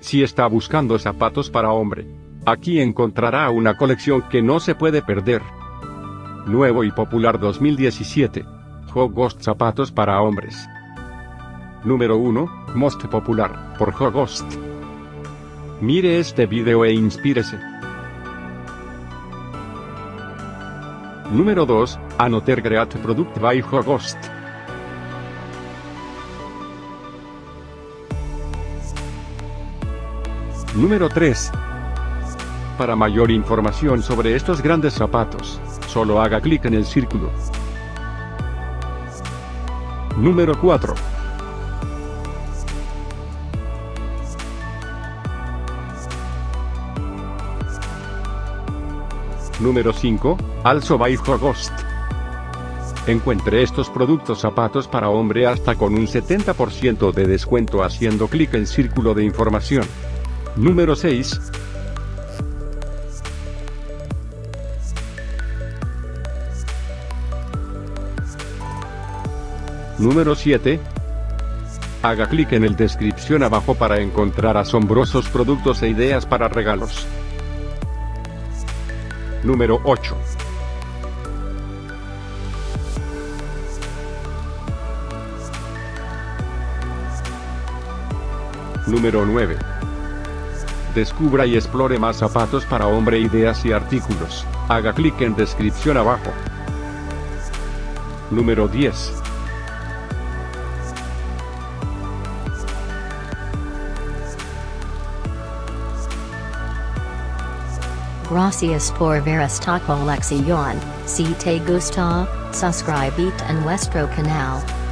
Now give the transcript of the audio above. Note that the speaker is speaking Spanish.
Si está buscando zapatos para hombre, aquí encontrará una colección que no se puede perder. Nuevo y popular 2017. Hogost zapatos para hombres. Número 1, Most Popular, por Hogost. Mire este video e inspírese. Número 2, Another Great Product by Hogost. Número 3. Para mayor información sobre estos grandes zapatos, solo haga clic en el círculo. Número 4. Número 5, Also by Hogost. Encuentre estos productos zapatos para hombre hasta con un 70% de descuento haciendo clic en círculo de información. Número 6. Número 7. Haga clic en el descripción abajo para encontrar asombrosos productos e ideas para regalos. Número 8. Número 9. Descubra y explore más zapatos para hombre, ideas y artículos. Haga clic en descripción abajo. Número 10. Gracias por ver esta colección. Si te gusta, suscríbete a nuestro canal.